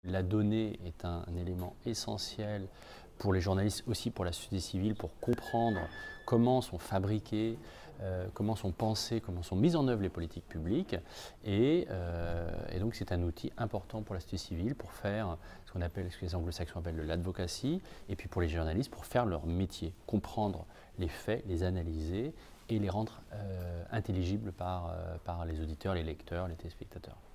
La donnée est un élément essentiel pour les journalistes, aussi pour la société civile, pour comprendre comment sont fabriquées, comment sont pensées, comment sont mises en œuvre les politiques publiques. Et donc c'est un outil important pour la société civile pour faire ce qu'on appelle, ce que les anglo-saxons appellent de l'advocacy, et puis pour les journalistes pour faire leur métier, comprendre les faits, les analyser et les rendre intelligibles par les auditeurs, les lecteurs, les téléspectateurs.